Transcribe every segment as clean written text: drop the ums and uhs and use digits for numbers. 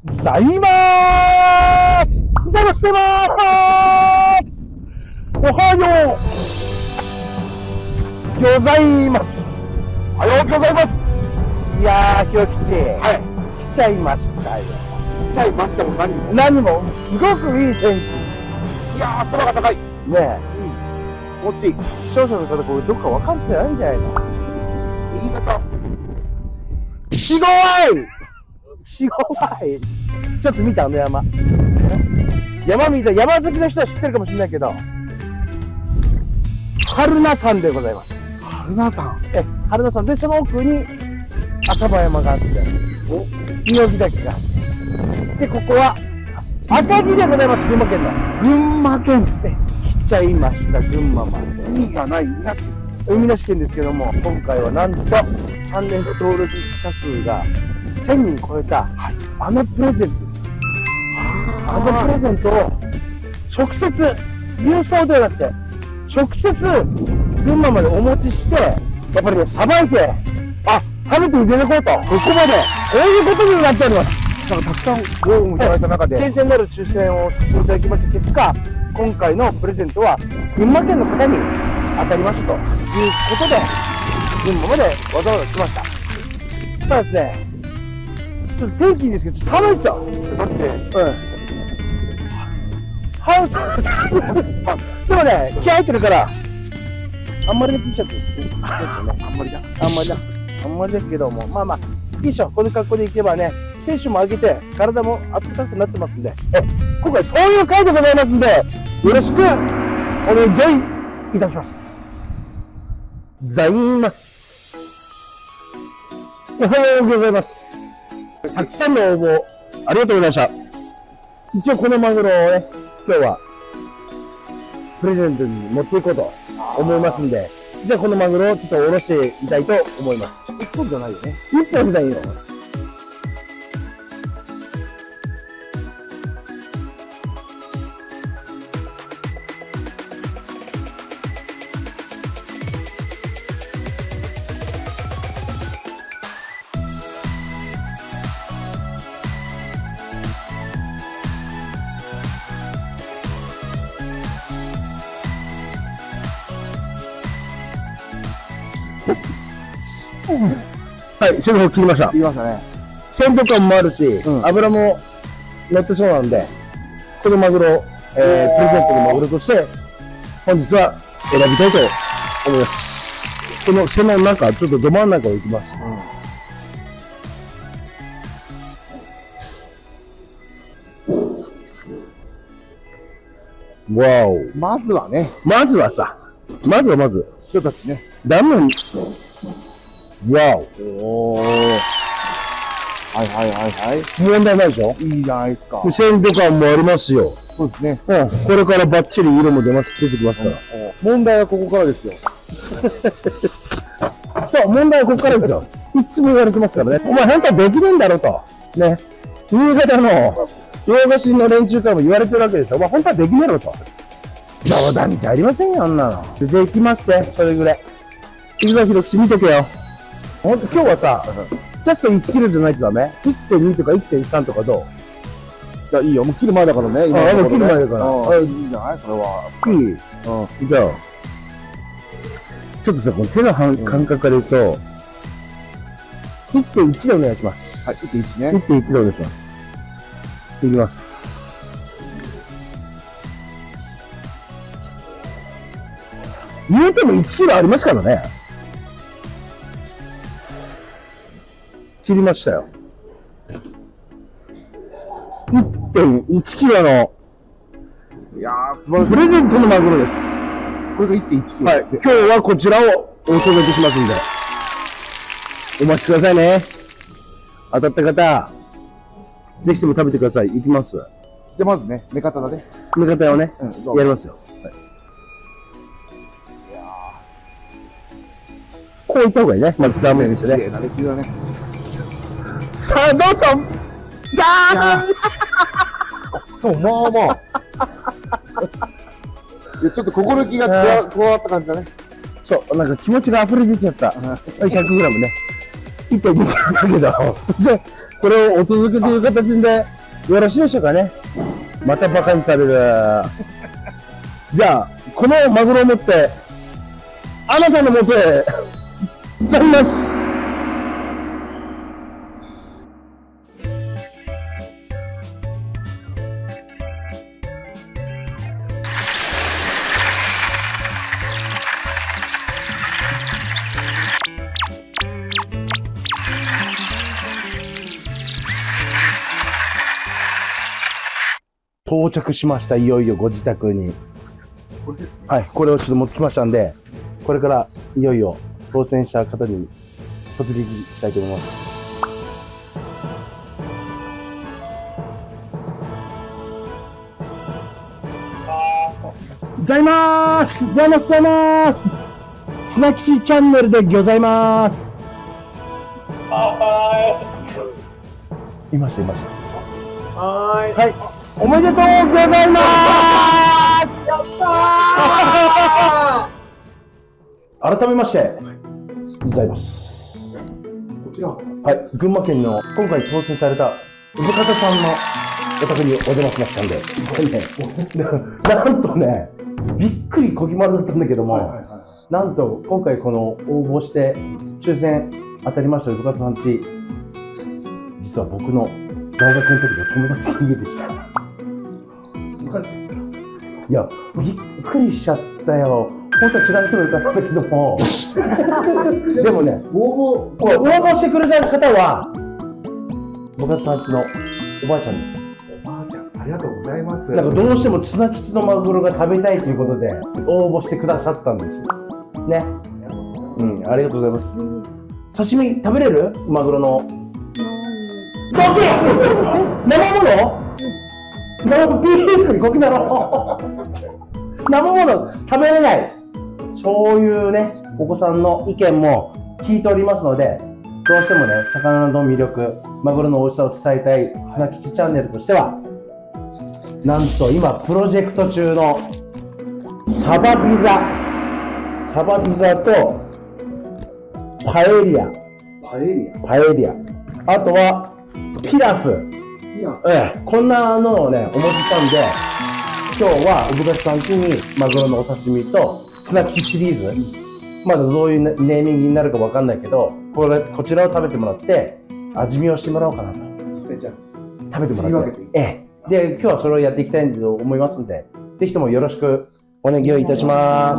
ざいまーす。ざましてまーす。おはようございます。 おはようございます。 いやー、ひろきち、 はい。 来ちゃいましたよ。 来ちゃいましたも何も。 何も、すごくいい天気。 いやー、空が高い。 ねえ、 気持ちいい。 気象庁の方、これどっか分かってないんじゃないの？ 新潟。 ちごわいちごわい。ちょっと見た、あの山。山見た、山好きの人は知ってるかもしれないけど、榛名山でございます。 春菜さん。 榛名山で、その奥に浅間山があって、猪木岳があって、で、ここは赤城でございます。群馬県の。 群馬県。 来ちゃいました、群馬まで。 海がない海なし。 海なし県ですけども、今回はなんとチャンネル登録者数が1000人超えた、あのプレゼントですよ。あのプレゼントを直接郵送ではなくて直接群馬までお持ちして、やっぱりね、さばいて、あ、食べていただこうと、ここまでそういうことになっております。 なんかたくさんご応募いただいた中で、 厳正なる抽選をさせていただきました結果、今回のプレゼントは群馬県の方に当たりましたということで、群馬までわざわざ来ました。ただですね、ちょっと天気いいんですけど、ちょっと寒いですよ。 だって、 ハウスでもね、気合入ってるから、あんまりの T シャツですね。 あんまりだ。 あんまりですけども、まあまあ、いいでしょ。この格好でいけばね、テンションも上げて、体も温かくなってますんで、今回そういう回でございますんで、よろしくお願いいたします。ざいます。おはようございます。たくさんの応募、ありがとうございました。一応このマグロをね、今日はプレゼントに持っていこうと思いますんで、じゃあこのマグロをちょっとおろしてみたいと思います。 一本じゃないよね。 一本じゃないよ。はい、シェフ切りました。 言いましたね。 鮮度感もあるし、油も乗ってそうなんで、このマグロ、プレゼントのマグロとして、本日は選びたいと思います。この背の中、ちょっとど真ん中を行きます。わお。 まずはね、 まずは、 人たちね。 ダムに、わおー。はいはいはいはい。 お。問題ないでしょ？ いいじゃないですか。 鮮度感もありますよ。 そうですね。 これからバッチリ色も出てきますから。 問題はここからですよ。 そう、問題はここからですよ。いつも言われてますからね。お前本当はできねえんだろと。ね。新潟の洋菓子の連中からも言われてるわけですよ。お前本当はできねえろと。冗談じゃありませんよ、あんなの。できますね、それぐらい。いくぞ、ひろきち、見とけよ。ほんと、今日はさ、ジャスト1キロじゃないとダメ？ 1.2 とか 1.3 とかどう？ じゃあいいよ。もう切る前だからね。今もう切る前だから。 いいんじゃないそれは。 いい？じゃあ、ちょっとさ、この手の感覚から言うと、1.1 でお願いします。 はい、1.1ね。 1.1 でお願いします。いきます。言うても1キロありますからね。切りましたよ。1.1 キロのいやー、素晴らしい。 プレゼントのマグロです。 これが 1.1 キロはい、 ですね。 今日はこちらをお届けしますんで、お待ちくださいね。当たった方、ぜひとも食べてください。いきます。 じゃあまずね、目方だね。 目方をね、 どうぞやりますよ。はい、こういった方がいいね。まず断面にしてね。 綺麗なレキだね。 さあ、どうぞじゃーんでもまあまあ。いやちょっと心意気が加わった感じだね。 そう、なんか気持ちが溢れ出ちゃった。100g ね。1.2 キロだけど。じゃあ、 これをお届けという形でよろしいでしょうかね。またバカにされる。じゃあ、このマグロを持って、あなたの元へ、去ります。到着しました。いよいよご自宅に。はい、これをちょっと持ってきましたんで、これからいよいよ当選した方に突撃したいと思います。ございます。ございます。ございます。綱吉チャンネルでございます。いました、いました。はい。おめでとうございます。やったー。改めまして、ございます。 こちら。 はい、群馬県の今回当選された産方さんのお宅にお邪魔しましたんで、これね、なんとね、びっくりこぎ丸だったんだけども、なんと今回この応募して抽選当たりました産方さんち、実は僕の大学の時の友達の家でした。いや、びっくりしちゃったよ。本当は違う人もいるかったんだけども。でもね、応募してくれた方は、僕さんちのおばあちゃんです。 おばあちゃん、ありがとうございます。 なんかどうしても綱吉のマグロが食べたいということで、応募してくださったんです。ね。うん、ありがとうございます。刺身食べれる？マグロの。ゴキ！生もの？生ものピークにゴキだろ。生もの食べれない。そういうね、お子さんの意見も聞いておりますので、どうしてもね、魚の魅力、マグロの美味しさを伝えたい綱吉チャンネルとしては、なんと今プロジェクト中のサバピザとパエリア、あとはピラフ、こんなのをね、お持ちしたんで、今日は産方さん家にマグロのお刺身と綱吉シリーズ、まだどういうネーミングになるかわかんないけど、こちらを食べてもらって味見をしてもらおうかなと。食べてもらって、で今日はそれをやっていきたいと思いますんで、ぜひともよろしくお願いいたします。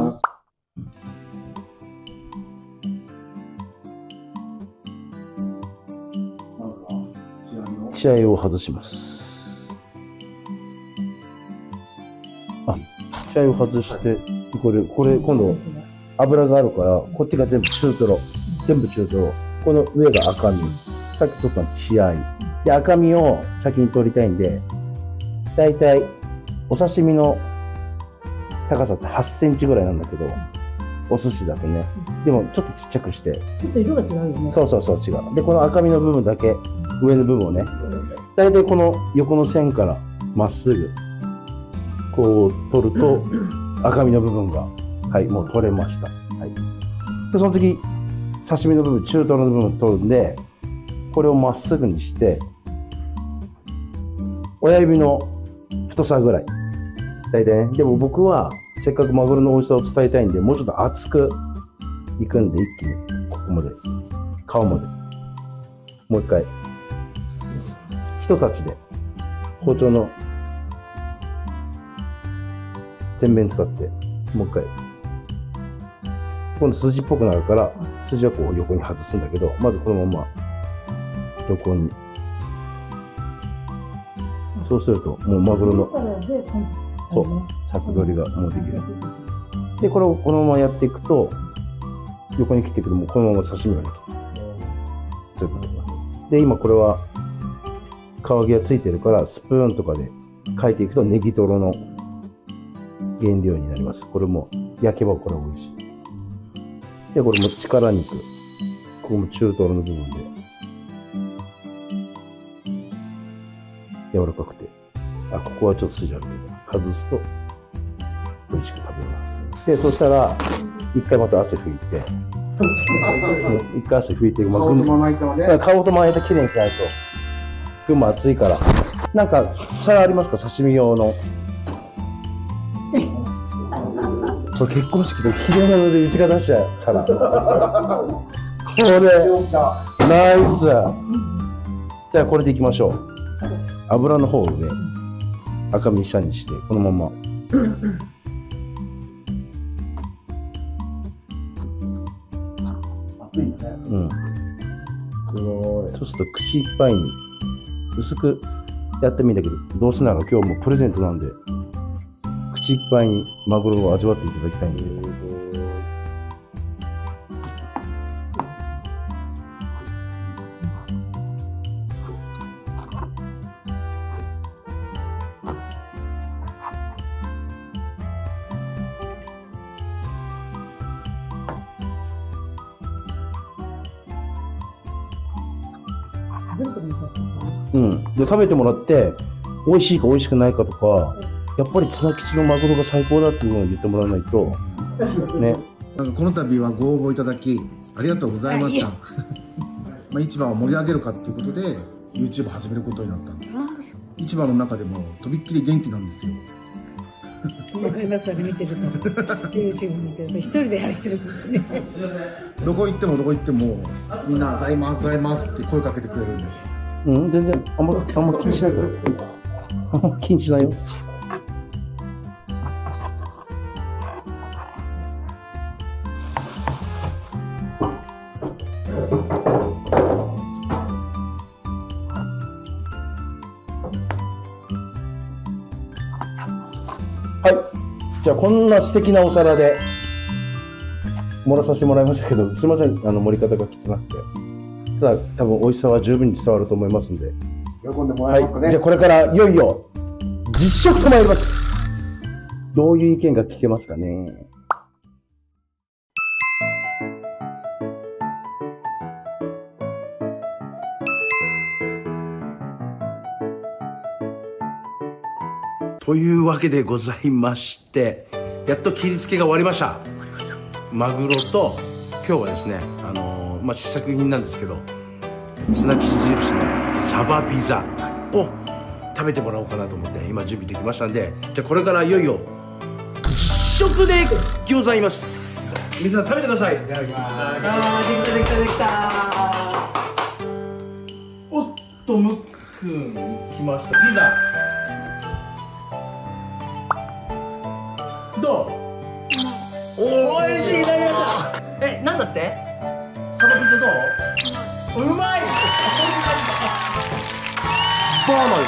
血合いを外します。血合いを外して、これ今度油があるから、こっちが全部中トロ、この上が赤身、さっき取ったの血合いで、赤身を先に取りたいんで、だいたいお刺身の高さって8センチぐらいなんだけど、お寿司だとね、でもちょっとちっちゃくして、 ちょっと色が違うよね。 そう違う。でこの赤身の部分だけ、上の部分をね、だいたいこの横の線からまっすぐこう取ると赤身の部分が、はい、もう取れました。はい、でその次刺身の部分、中トロの部分取るんで、これをまっすぐにして親指の太さぐらい大体ね。でも僕はせっかくマグロの美味しさを伝えたいんで、もうちょっと厚くいくんで、一気にここまで顔までもう一回一立ちで包丁の前面使ってもう一回、今度筋っぽくなるから筋はこう横に外すんだけど、まずこのまま横に、そうするともうマグロのそう柵取りがもうできる。でこれをこのままやっていくと、横に切っていくともうこのまま刺身ができる。そういうことで、今これは皮毛がついてるからスプーンとかで描いていくとネギトロの原料になります。これも焼けばこれ美味しい。でこれも力肉、ここも中トロの部分で柔らかくて、ここはちょっと筋あるけど外すと美味しく食べます。でそしたら一回まず汗拭いて一回汗拭いて、顔とまな板きれいにしないと群馬暑いから。なんか、皿ありますか？刺身用の。そう、結婚式で秀物でうちが出しちゃう皿。これ、ナイス。じゃあこれでいきましょう。油の方をね、赤身下にして、このまま。 熱いね。 うん。 すごい。 そうすると口いっぱいに薄くやってもいいんだけど、どうせなら今日もプレゼントなんで、口いっぱいにマグロを味わっていただきたいんで。うん。で、食べてもらって、美味しいか美味しくないかとか、やっぱり綱吉のマグロが最高だっていうのを言ってもらわないと、ね。 なんかこの度はご応募いただき、ありがとうございました。まあ市場を盛り上げるかっていうことで、YouTube 始めることになったんです。市場の中でもとびっきり元気なんですよ。 わかります、あれ見てると。YouTube 見てると、一人でやしてるもんね。 どこ行ってもみんなざいますざいますって声かけてくれるんです。 うん、全然、あんま気にしないから。あんま気にしないよ。はい。じゃあ、こんな素敵なお皿で盛らさせてもらいましたけど、すみません、盛り方が汚くて。ただ、多分美味しさは十分に伝わると思いますんで。 喜んでもらえますかね。 はい。じゃあ、これからいよいよ実食と参ります。どういう意見が聞けますかね。というわけでございまして、やっと切り付けが終わりました。マグロと、今日はですね、試作品なんですけど、綱吉印のサバピザを食べてもらおうかなと思って今準備できましたんで、じゃあこれからいよいよ実食でございます。皆さん食べてください。いただきます。あー、できたできたできた。おっと、むっくん来ました。ピザどう？おいしい、いただきました。なんだって？サバピザどう？うまい。ボーノです。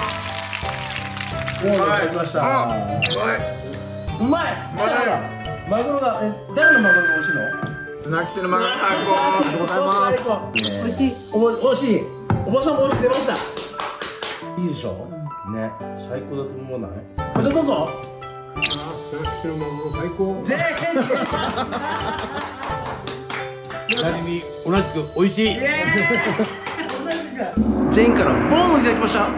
いただきました。うまい。マグロが、誰のマグロが美味しいの？ 綱吉のマグロ最高。ありがとうございます。 美味しい。 美味しい。おばさんも美味しく出ました。いいでしょ？ね、最高だと思わない？こちらどうぞ。 綱吉のマグロ最高。 同じく美味しい。 全員からボーノいただきました。ボ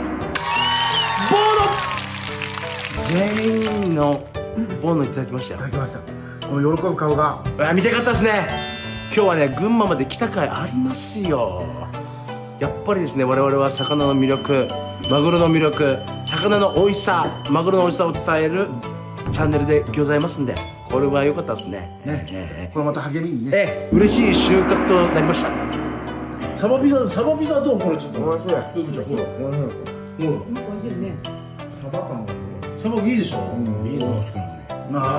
ーノ。全員のボーノいただきましたよ。 いただきました。この喜ぶ顔が。 見たかったですね。今日はね、群馬まで来た甲斐ありますよ。やっぱりですね、我々は魚の魅力、マグロの魅力、魚の美味しさ、マグロの美味しさを伝えるチャンネルでございますんで、これは良かったですね。 これまた励みにね。 嬉しい収穫となりました。サバピザどう？これちょっと。 美味しい。 どういうこと？ほら。ほら。 美味しいね。 サバ感が。 サバいいでしょ？いいの欲しくなるね。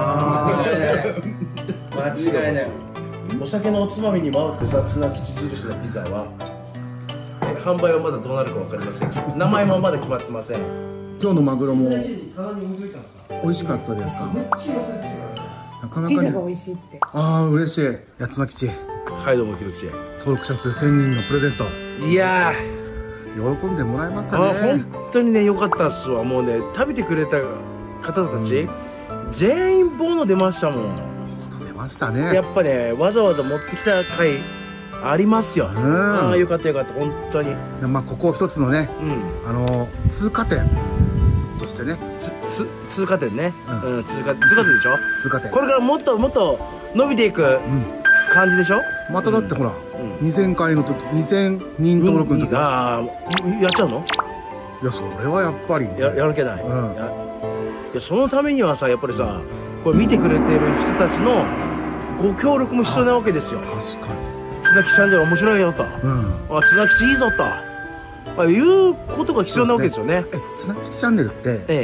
間違いない。お酒のおつまみに回ってさ、綱吉印のピザは販売はまだどうなるか分かりませんけど、名前もまだ決まってません。 今日のマグロも美味しかったですか？なかなかにピザが美味しいって。 ああ、嬉しい。綱吉はい、どうもひろきち。 登録者数1000人のプレゼント。 いや喜んでもらえますかね。 本当にね、良かったっすわ。もうね、食べてくれた方たち、全員ボーノ出ましたもん。 出ましたね。 やっぱね、わざわざ持ってきた回ありますよ。ああ、よかったよかった、本当に。 まあここ一つのね、通過点としてね。 通過点ね。通過点でしょ。 通過点。 これからもっともっと伸びていく感じでしょ。 まただってほら、 2000回の時、2000人登録の時。 ああ、やっちゃうの？ いや、それはやっぱりね。 やる気ない。 うん。 いや、そのためにはさ、やっぱりさ、これ見てくれてる人たちのご協力も必要なわけですよ。 確かに。 津田吉チャンネル面白いよと。 うん。 津田吉いいぞと。いうことが必要なわけですよね。 津田吉チャンネルって、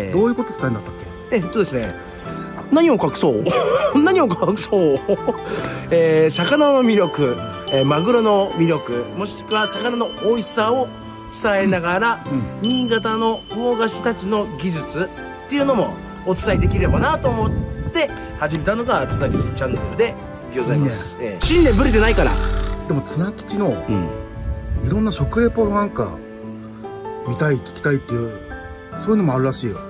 どういうこと伝えるんだったっけ？ ですね。何を隠そう何を隠そう魚の魅力、マグロの魅力、もしくは魚の美味しさを伝えながら、新潟の魚河岸たちの技術っていうのもお伝えできればなと思って始めたのが津田吉チャンネルでございます。新年ぶれてないから。 でも津田吉のいろんな食レポなんか見たい聞きたいっていうそういうのもあるらしいよ。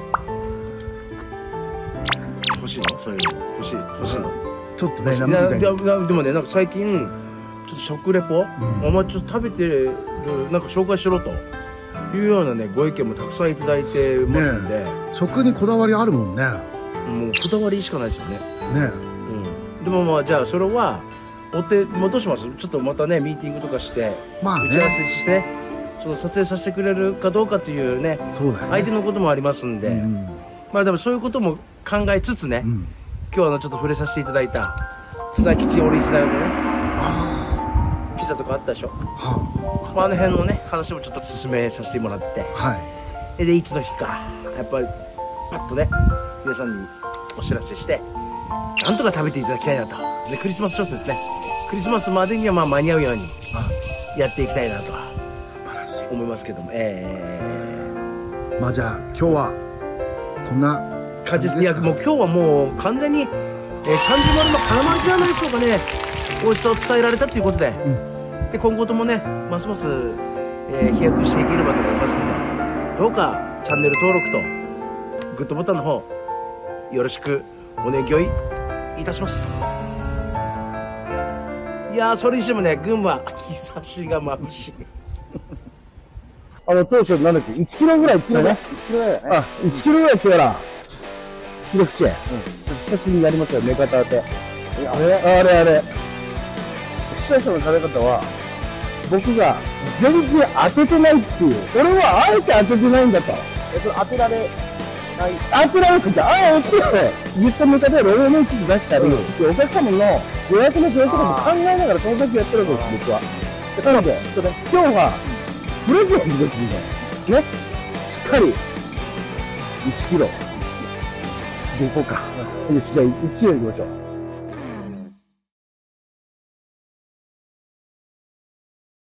欲しいの？そういうの欲しいの？ ちょっとね、 でもね、なんか最近ちょっと食レポ、お前ちょっと食べてるなんか紹介しろというようなねご意見もたくさんいただいてますんで、 食にこだわりあるもんね。 もうこだわりしかないですよね。 ね。 でもまあじゃあそれはもうどうします？ちょっとまたねミーティングとかして打ち合わせしてちょっと撮影させてくれるかどうかというね、相手のこともありますんで、まあでもそういうことも考えつつね、今日のちょっと触れさせていただいた津田吉オリジナルのねピザとかあったでしょ。あの辺のね話もちょっと進めさせてもらって、でいつの日かやっぱりパッとね皆さんにお知らせしてなんとか食べていただきたいなと。でクリスマスショットですね。クリスマスまでにはまあ間に合うようにやっていきたいなと思いますけども、 まあじゃあ今日はこんな感じです。いやもう今日はもう完全に、30丸の花巻じゃないでしょうかね。美味しさを伝えられたということで、で今後ともねますます、飛躍していければと思いますので、どうかチャンネル登録とグッドボタンの方よろしくお願いいたします。いやーそれにしてもね群馬日差しが眩しい。 当初なんだっけ、1キロぐらい来たね。1キロぐらいだね。1キロぐらい来たら、一口。ちょっと久しぶりにやりますよ、目方当て。あれ。視聴者の食べ方は、僕が全然当ててないっていう。俺はあえて当ててないんだと。当てられない。当てられてじゃん。あえて言った目方で俺の位置出したり、お客様の予約の状況とかも考えながらその先やってるわけです、僕は。なので、今日は、プレゼントですみたいな。ね。しっかり、1キロ。でいこうか。よし、じゃあ1キロいきましょう。